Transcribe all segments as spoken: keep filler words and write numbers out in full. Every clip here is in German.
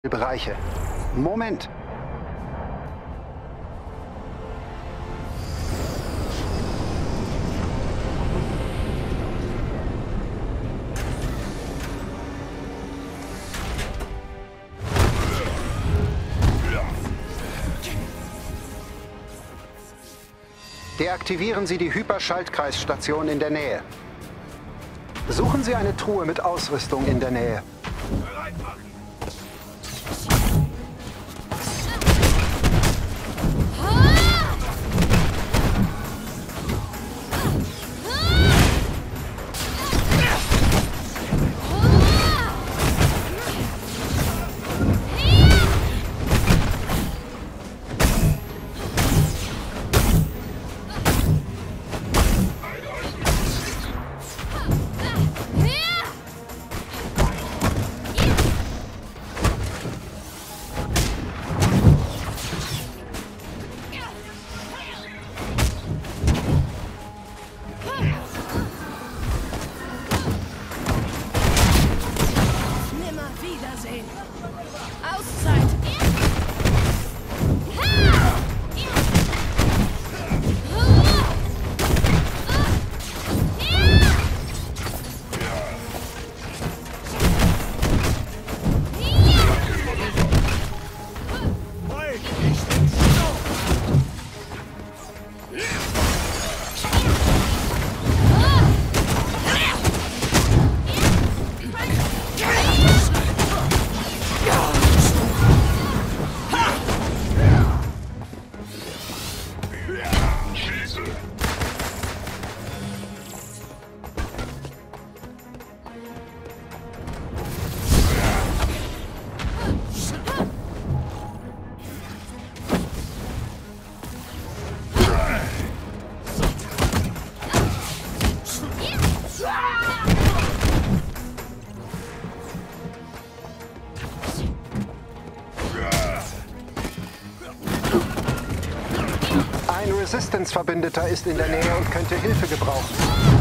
Bereiche. Moment. Deaktivieren Sie die Hyperschaltkreisstation in der Nähe. Suchen Sie eine Truhe mit Ausrüstung in der Nähe. Bereit machen! Ein Resistance-Verbündeter ist in der Nähe und könnte Hilfe gebrauchen.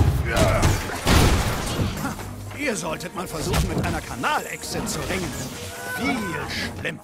Ihr solltet mal versuchen, mit einer Kanalechse zu ringen. Viel schlimmer.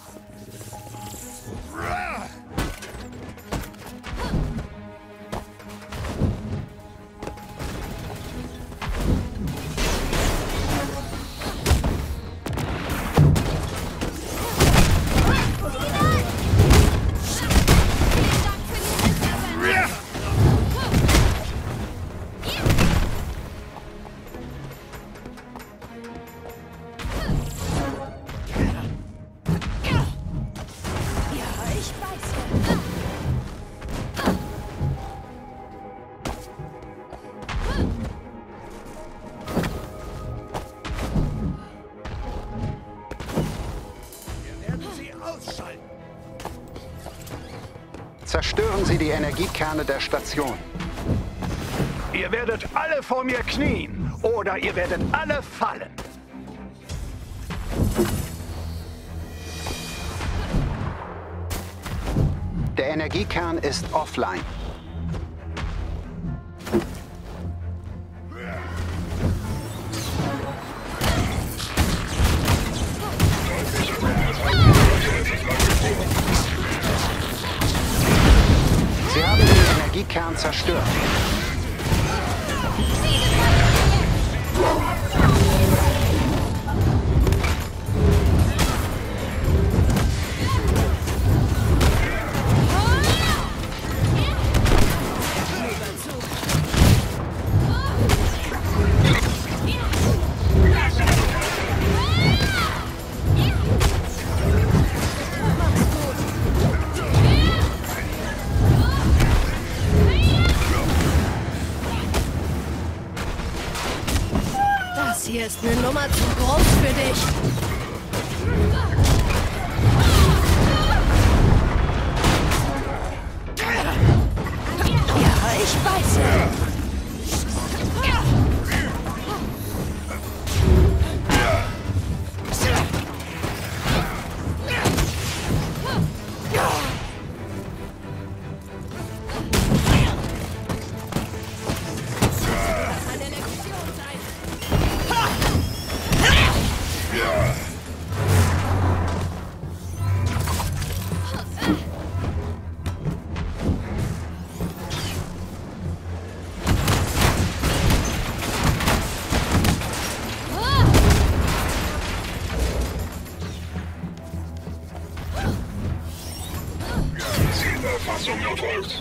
Zerstören Sie die Energiekerne der Station. Ihr werdet alle vor mir knien oder ihr werdet alle fallen. Der Energiekern ist offline. Sie haben den Energiekern zerstört. Das hier ist eine Nummer zu groß für dich. Ja, ich weiß ja. Ja. Erfassung erfolgt.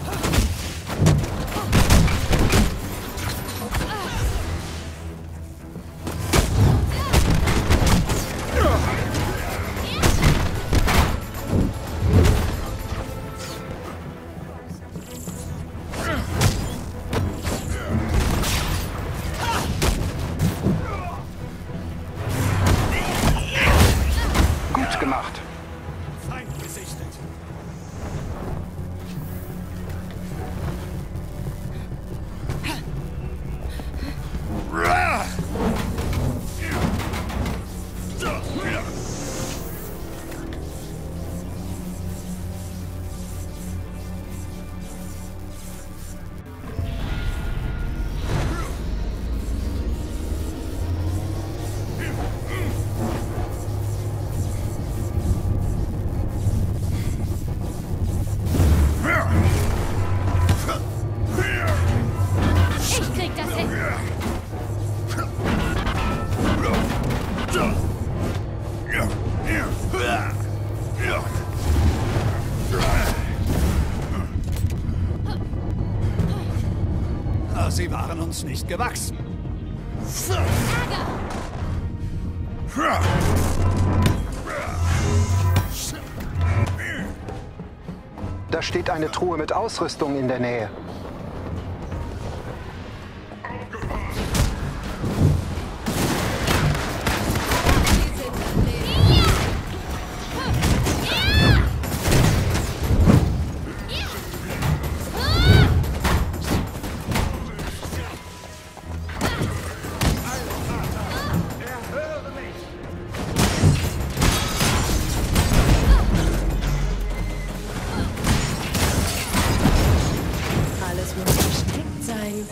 Gut gemacht. Feind gesichtet. Ich krieg das hin. Ah, sie waren uns nicht gewachsen. Ärger. Da steht eine Truhe mit Ausrüstung in der Nähe. Alles muss versteckt sein.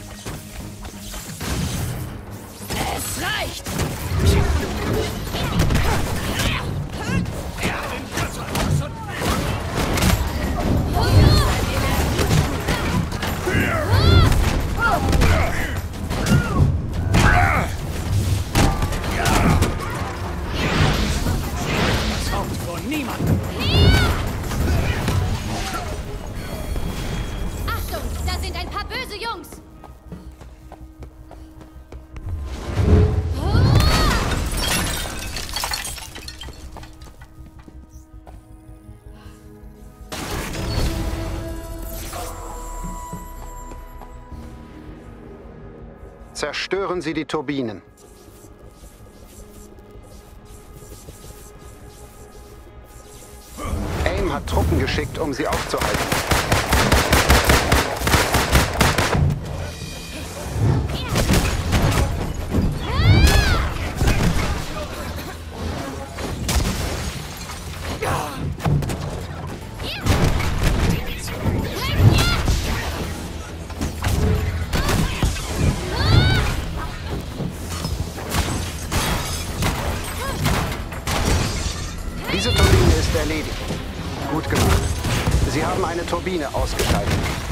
Es reicht. Das Haupt von niemandem. Achtung, da sind ein paar böse Jungs. Zerstören Sie die Turbinen. AIM hat Truppen geschickt, um sie aufzuhalten. Diese Turbine ist erledigt. Gut gemacht. Sie haben eine Turbine ausgeschaltet.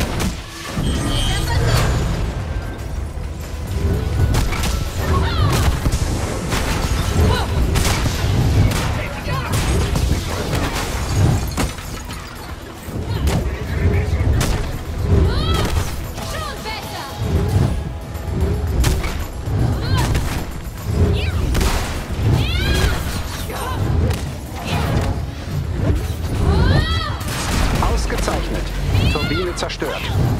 Schon besser. Ausgezeichnet. Turbine zerstört.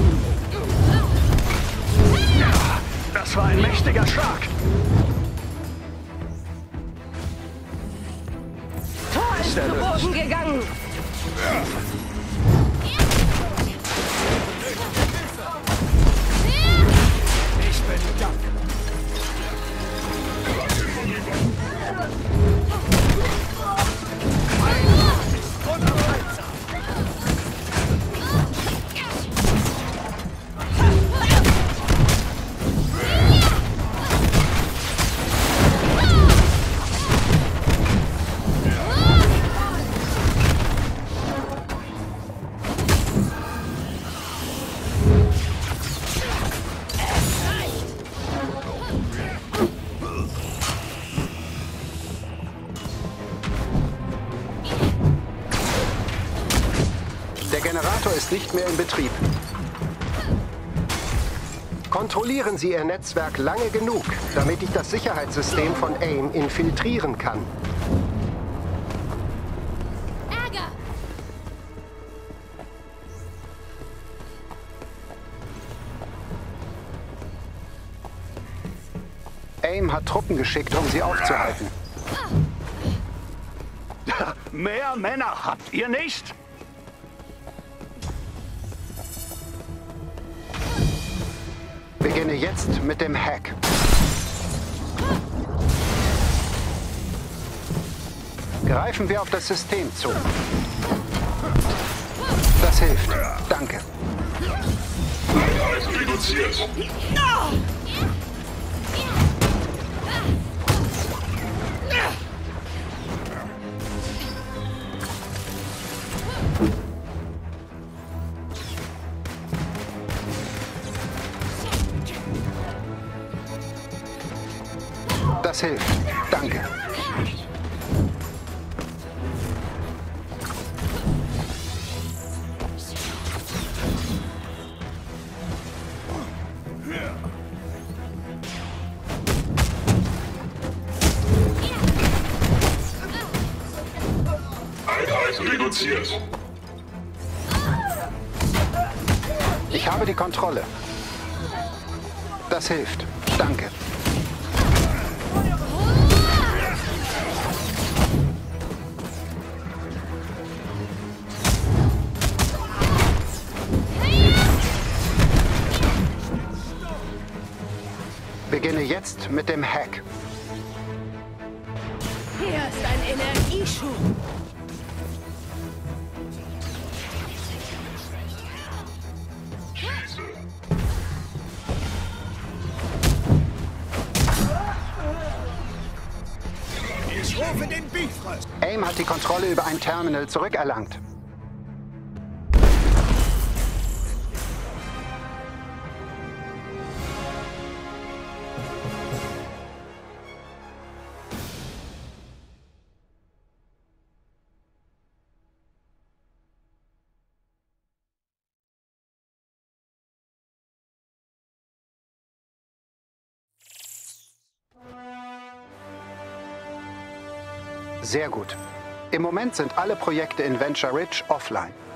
Das war ein mächtiger Schlag. Tor ist verboten gegangen. Ich bin Dank. Unaufhaltsam. Generator ist nicht mehr in Betrieb. Kontrollieren Sie Ihr Netzwerk lange genug, damit ich das Sicherheitssystem von AIM infiltrieren kann. Ärger! AIM hat Truppen geschickt, um sie aufzuhalten. Mehr Männer habt ihr nicht? Beginne jetzt mit dem Hack. Greifen wir auf das System zu. Das hilft. Danke. Einheit reduziert. Das hilft. Danke. Einheit reduziert. Ich habe die Kontrolle. Das hilft. Danke. Beginne jetzt mit dem Hack. Hier ist ein Energieschub. Ich rufe den Bifrost. AIM hat die Kontrolle über ein Terminal zurückerlangt. Sehr gut. Im Moment sind alle Projekte in Venture Ridge offline.